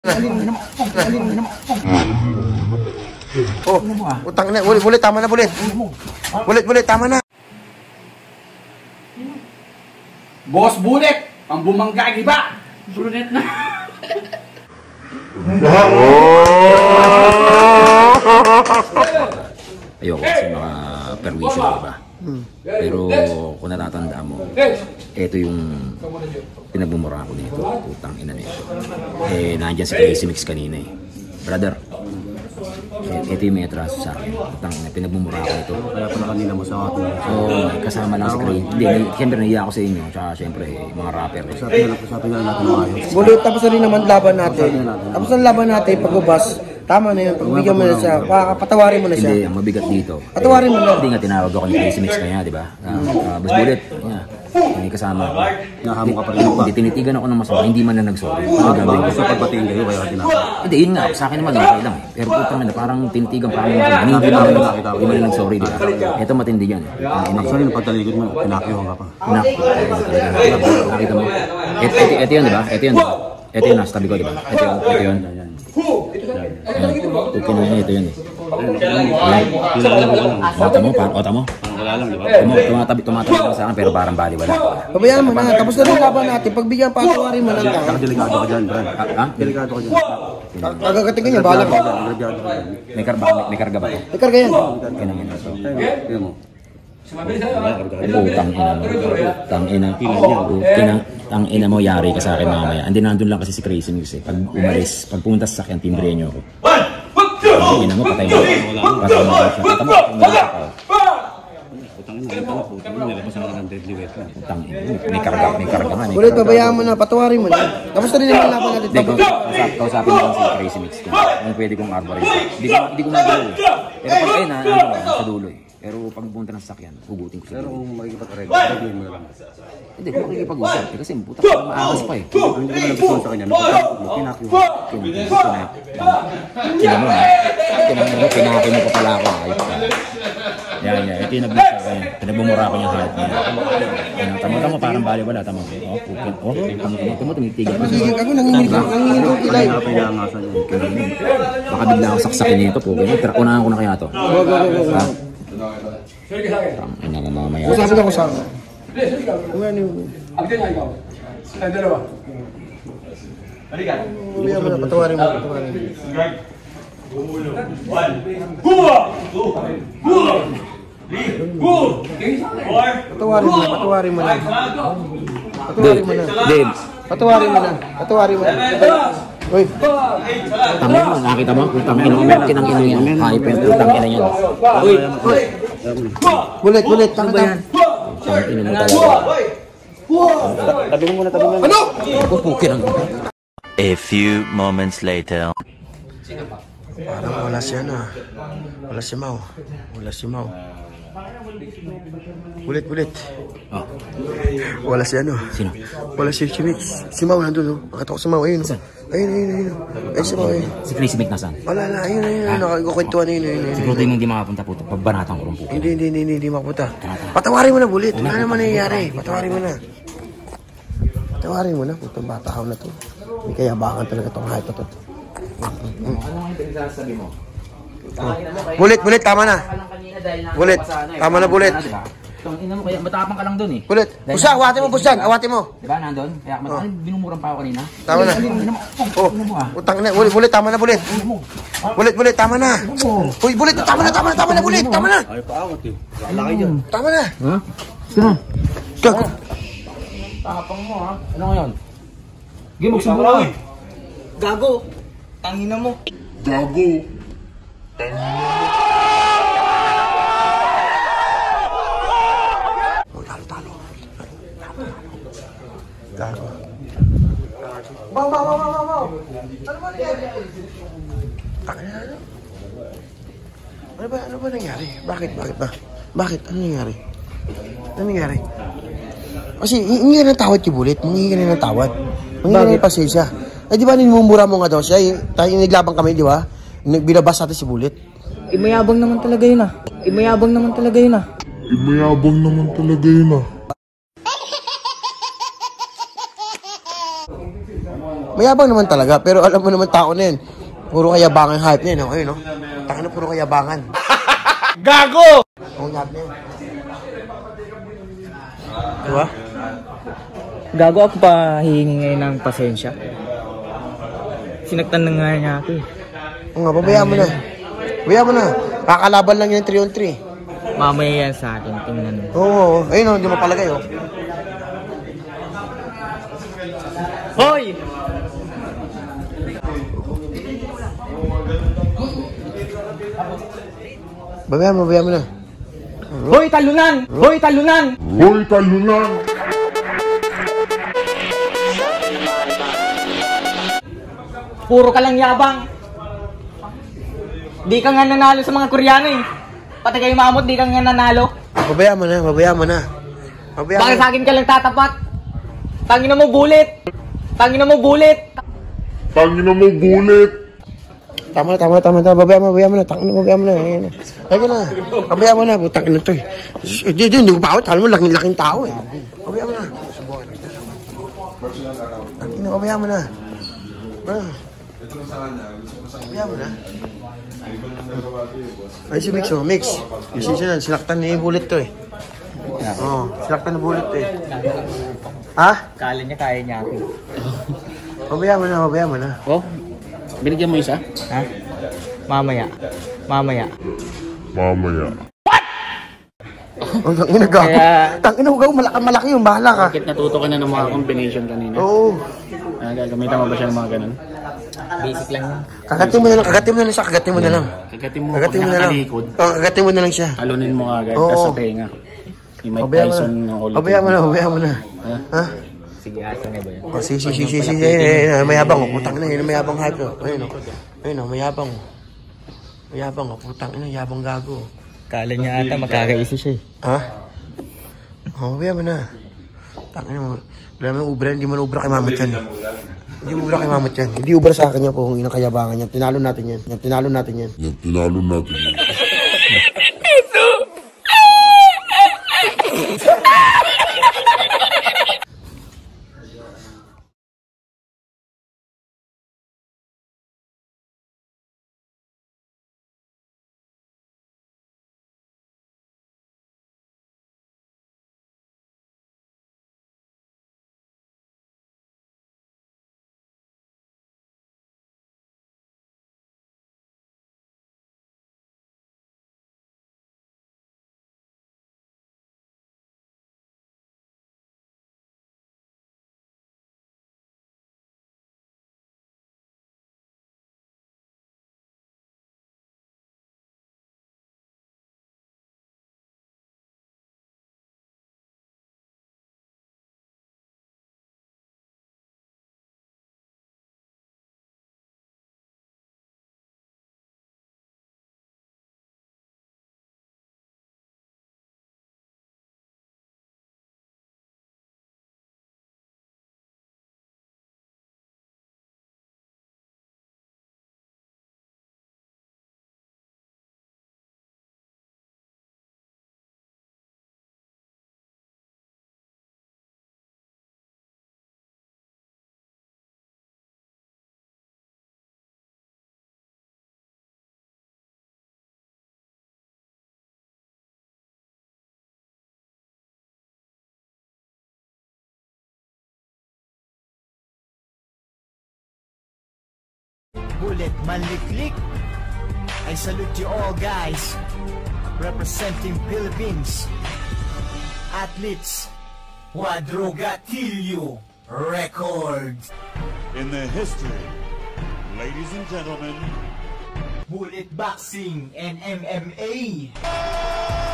Oh, utang na. Bulit, tama na, bulit. Bulit, tama na. Boss Bulit, ang bumangga, iba. Bulit na. Ayoko kasi mga permission, diba? Pero kung natatandaan mo, ito yung pinagbumura ko nito, putang ina nito. Eh, nandiyan si Crazy Mix kanina eh. Brother, ito yung may atraso sa akin. Putang ina, pinagbumura ko nito. Kaya pala kanina mo sa atin. Oo, kasama lang si Crazy. Hindi, siyempre nahiya ako sa inyo. Tsaka siyempre, mga rapper. Sabi na natin ayos. Bulit, tapos na rin naman laban natin. Tapos ang laban natin, pag-ubas, tama na yun. Pagbigyan mo na siya, patawarin mo na siya. Hindi, ang mabigat dito. Patawarin mo na. Hindi nga tinawag ako ni Crazy Mix kanya, di ba? Boss Bulit, hindi kasama ako. Nahamo ka pa rin ba? Hindi, tinitigan ako ng masama, hindi man na nag-sorry. Ano gagawin ko? Sa pagbatiin kayo, kaya tinawag. Hindi, yun nga, sa akin naman, okay lang eh. Pero putang na, parang tinitigan pa ako ng masama. Hindi man na nag-sorry, di ba? Ito matindi yan eh. Actually, nung pagtalikod mo, pinakiwan ka pa. Nakita mo? Ito yun, di ba? Ito yun, di ba? Ito yun, nasa tabi ko, di ba? Ito yun. Okay na yun, ito yun eh. Ota mo? Wala lang, di ba? Tumatabi lang sa akin, pero parang bali, wala. Pabayaan mo na, tapos na rin laban natin. Pagbigyan, patawarin mo lang tao. Saka delikado ka dyan, Brad. Ha? Delikado ka dyan. Agagatingin niya, bahala ka. May karga ba ito? Ikarga yan. Kaya mo. Tang ina mo, yari ka sa akin mamaya. Andi nandun lang kasi si Crazy Mix eh. Pag umalis, pag pumunta sa sakyan, timbre nyo ako. Tang ina mo, patay mo. Patay mo siya. Tang ina, may karga nga. Bulit, pabayaan mo na, patawarin mo na. Tapos na rin naman laban natin. Kausapin mo lang si Crazy Mix ka. Kung pwede kong arborista. Hindi ko magalaw eh. Pero pag ayun sa dulo eh. Pero pag pumunta ng sasakyan, hugutin ko siya. Pero kung makikipag-arreglo, sabihin mo lang. Hindi, kung makikipag-usap. Kasi puta ka maakas pa eh. Ang hindi mo nagustuhan sa kanya, pinakiwan. Pinaki mo pa pala ako. Ayos ka. Yan. Ito yung nag-bless sa kanya. Pinagbumura ko yung heart niya. Tama, parang bali wala. Tama. Tama, tumitigan. Magiging ako, nanginginig ko kilay. Pinangasan yun. Baka bigla ako saksakin nito po. Unahan ko na kaya to. Ina nga mamaya. Usapin ako sa akin. Ano yung... Pabayaan mo na, patawarin mo. Patawarin mo na. Uy. Tangin mo, nakita mo? Tangin mo, kinang-ino yan. Hyper, tangin na yan. Uy. Bulit, tangin. Tangin mo talaga. Tabi mo muna. Ano? A few moments later. Parang wala siya na. Wala si Mau. Bulit. Oh. Wala si ano. Sino? Wala si Chimix. Si Mau nandun, oh. Nakita ko si Mau. Ayun. Ayun. Ay, si Mau, ayun. Si Crazy Mix nasaan? Wala. Ayun. Nakakikwentuhan na yun. Siguro din hindi makapunta po. Pagbanatan ko rin po. Hindi makapunta. Patawarin mo na, Bulit. Ano naman nangyayari? Patawarin mo na. Itong batahaw na to. May kayabangan talaga itong height na to. Ano nga yung pinagsasabi mo? Bulit, tama na. Bulit, tama na, Bulit. Itong ina mo, kaya matapang ka lang dun eh. Bulit, busa, awatin mo. Diba, nandun? Kaya binumuran pa ako kanina. Tama na. Oh, utang na. Bulit, tama na, Bulit. Bulit, tama na. Uy, Bulit, tama na, Bulit. Tama na. Ay, paawat eh. Lalaki dyan. Tama na. Ha? Sino? Gago. Tapang mo ha? Ano ngayon? Game, magsubura. Gago. Tangina mo. Oh, talo. Gago. Mau. Ano ba nangyari? Ano ba nangyari? Bakit ba? Ano nangyari? Kasi hingi ka ng tawad kay Bulit. Hingi ka ng tawad. Hingi ka ng pasensya. Eh di ba ninumura mo nga daw siya? Tayo naglabang kami, di ba? Binabas natin si Bulit. Mayabang naman talaga yun ah. Mayabang naman talaga, pero alam mo naman tao na yun. Puro kayabangan hype na yun, ayun, no? Takin na puro kayabangan. Gago! Ang hype na yun. Diba? Gago ako pa hihingi ngayon ng pasensya. Sinaktan na nga niya ako eh. Oo nga, pabayaan mo na. Pabayaan mo na. Kakalaban lang yan 3-on-3. Mamaya yan sa akin, tingnan mo. Oo, ayun o, hindi mo palagay o. Hoy! Pabayaan mo na. Hoy, talunan! Hoy, talunan! Puro ka lang yabang. Di ka nga nanalo sa mga Koreano eh. Pati kayo mamot, di ka nga nanalo. Pabayaan mo na. Bakit sa akin ka lang tatapat? Tangina mo bulit! Tama na. Pabayaan mo na. Pabayaan mo na. Ayan na. Pabayaan mo na. Putang ina to eh. Hindi ko pa ako. Talo mo, laking tao eh. Pabayaan mo na. Pabayaan mo na. Pabayaan mo na. Ay, si Mix oh. Mix. Sinaktan niya yung bullet to eh. Oo, sinaktan na bullet eh. Ha? Kala niya kaya niya ako. Pabayaan mo na. Oh, binigyan mo isa? Ha? Mamaya. Ang tangina gago. Tangina gago, malaki yung bahala ka. Bakit natuto ka na ng mga combination kanina? Oo. Gagamitan mo ba siya ng mga ganun? Basic lang yun. Kagatin mo na lang siya. Kagatin mo na lang. Kagatin mo Kagatin pag mo na lang. nakatalikod. Oo, kagatin mo na lang siya. Talunin mo agad, Oo. tapos sa tenga. Yung Mike Tyson ng all. Pabayaan mo na. Ha? Sige, asa na ba yun? Oh, si. Mayabang oh. Putang ina, yun mayabang hype oh. Ayun oh, mayabang. Mayabang oh, putang ina, yabang gago. Kala niya ata makakaisa siya eh. Ha? Oh, pabayaan mo na. Tangina mo. Wala mo ubra, hindi mo na ubra kay Mamat yan. Hindi ubra kay Mamat yan. Hindi ubra sa akin yan po kung inang kayabangan yan. Tinalo natin yan. Bullet Manliklik. I salute you all guys, representing Philippines athletes. Quadrogatillo Records. In the history, ladies and gentlemen, Bullet Boxing and MMA.